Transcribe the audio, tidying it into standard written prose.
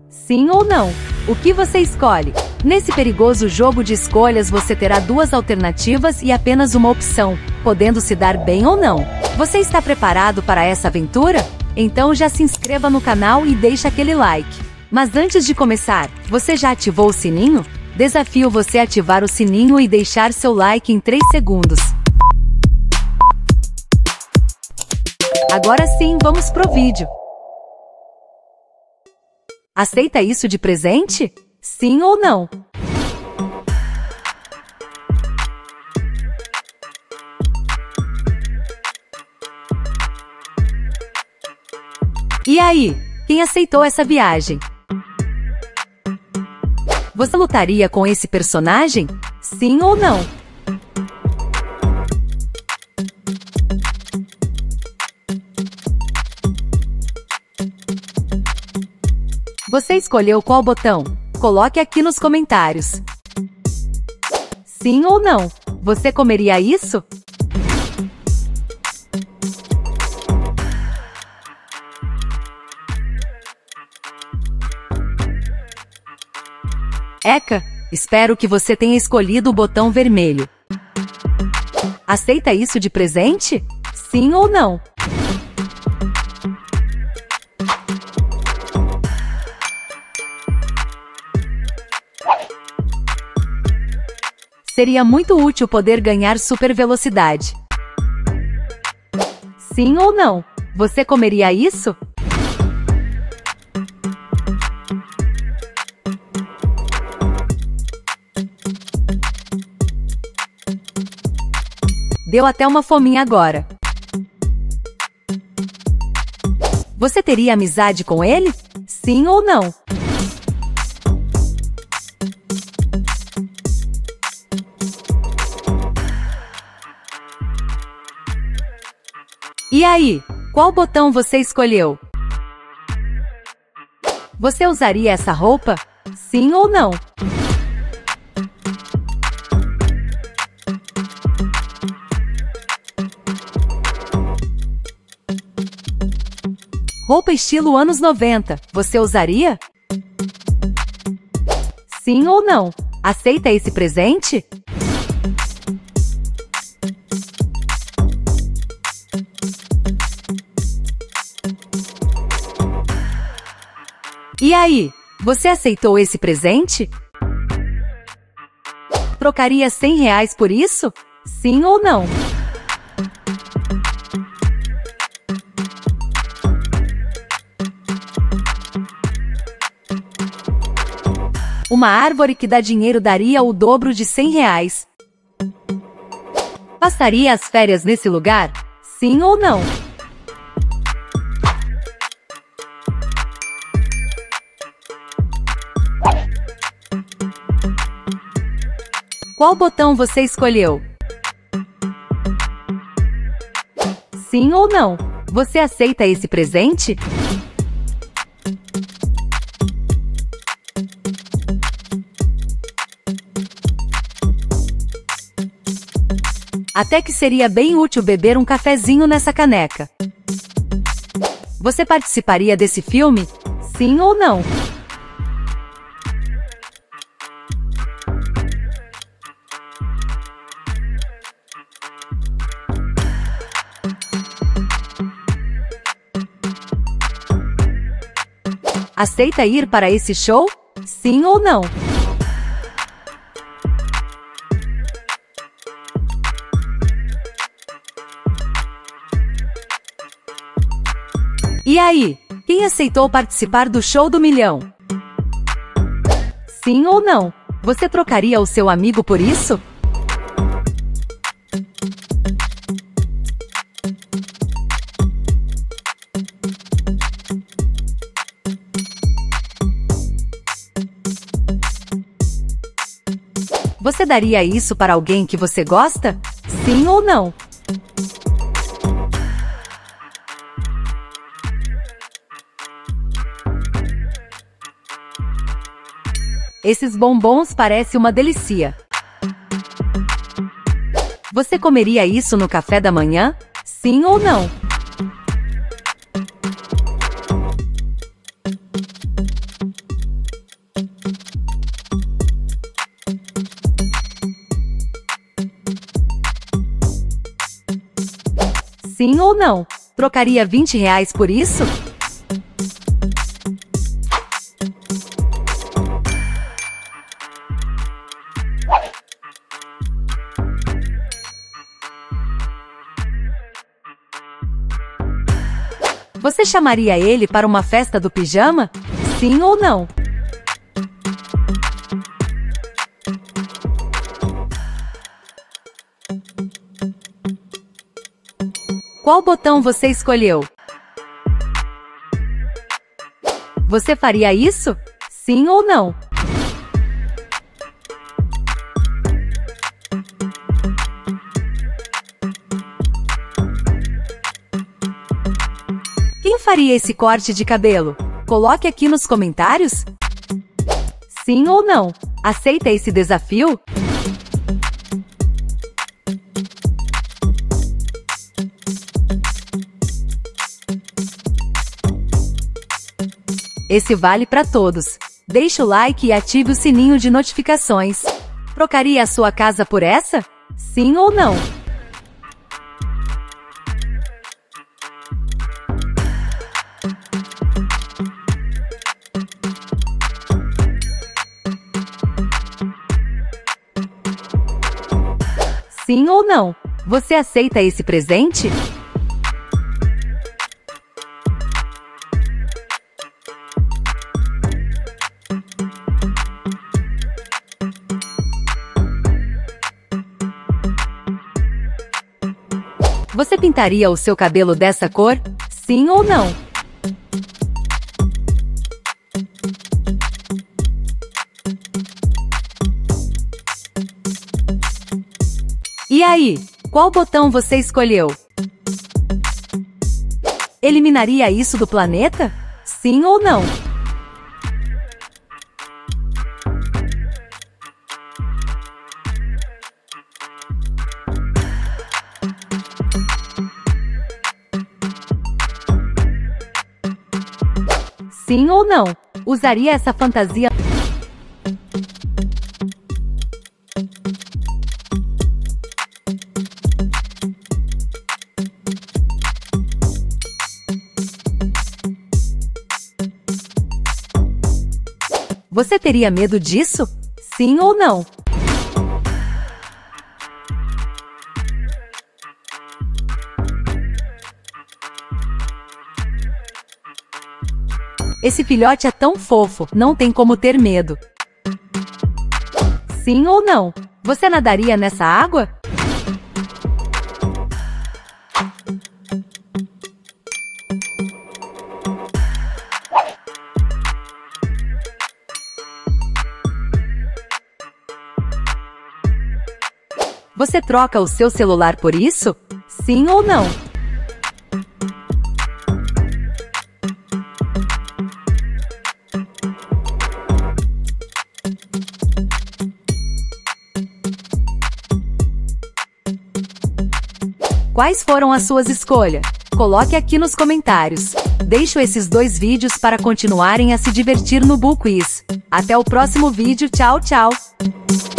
Sim ou não? O que você escolhe? Nesse perigoso jogo de escolhas você terá duas alternativas e apenas uma opção, podendo se dar bem ou não. Você está preparado para essa aventura? Então já se inscreva no canal e deixe aquele like. Mas antes de começar, você já ativou o sininho? Desafio você a ativar o sininho e deixar seu like em 3 segundos. Agora sim, vamos pro vídeo. Aceita isso de presente? Sim ou não? E aí, quem aceitou essa viagem? Você lutaria com esse personagem? Sim ou não? Você escolheu qual botão? Coloque aqui nos comentários. Sim ou não? Você comeria isso? Eca, espero que você tenha escolhido o botão vermelho. Aceita isso de presente? Sim ou não? Seria muito útil poder ganhar super velocidade. Sim ou não? Você comeria isso? Deu até uma fominha agora. Você teria amizade com ele? Sim ou não? E aí, qual botão você escolheu? Você usaria essa roupa? Sim ou não? Roupa estilo anos 90, você usaria? Sim ou não? Aceita esse presente? E aí, você aceitou esse presente? Trocaria R$100 por isso? Sim ou não? Uma árvore que dá dinheiro daria o dobro de R$100. Passaria as férias nesse lugar? Sim ou não? Qual botão você escolheu? Sim ou não? Você aceita esse presente? Até que seria bem útil beber um cafezinho nessa caneca. Você participaria desse filme? Sim ou não? Aceita ir para esse show? Sim ou não? E aí, quem aceitou participar do show do milhão? Sim ou não? Você trocaria o seu amigo por isso? Você daria isso para alguém que você gosta? Sim ou não? Esses bombons parecem uma delícia. Você comeria isso no café da manhã? Sim ou não? Sim ou não? Trocaria R$ 20 por isso? Você chamaria ele para uma festa do pijama? Sim ou não? Qual botão você escolheu? Você faria isso? Sim ou não? Quem faria esse corte de cabelo? Coloque aqui nos comentários. Sim ou não? Aceita esse desafio? Esse vale para todos. Deixe o like e ative o sininho de notificações. Trocaria a sua casa por essa? Sim ou não? Sim ou não? Você aceita esse presente? Você pintaria o seu cabelo dessa cor? Sim ou não? E aí, qual botão você escolheu? Eliminaria isso do planeta? Sim ou não? Sim ou não? Usaria essa fantasia? Você teria medo disso? Sim ou não? Esse filhote é tão fofo, não tem como ter medo. Sim ou não? Você nadaria nessa água? Você troca o seu celular por isso? Sim ou não? Quais foram as suas escolhas? Coloque aqui nos comentários. Deixo esses 2 vídeos para continuarem a se divertir no Bull Quiz. Até o próximo vídeo, tchau, tchau!